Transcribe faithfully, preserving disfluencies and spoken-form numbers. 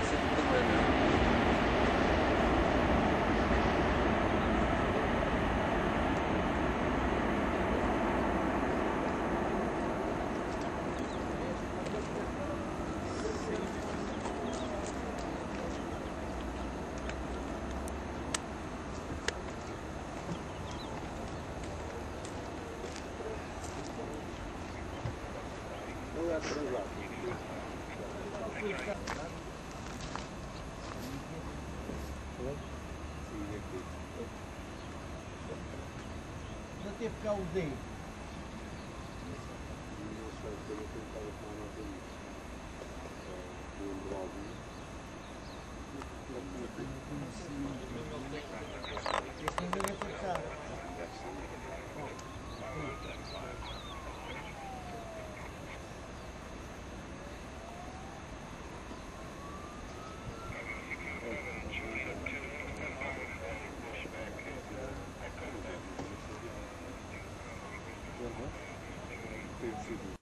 ser tudo bem, né? Não é atrasado. Já teve cá o D. Este não deve passar. Tem sido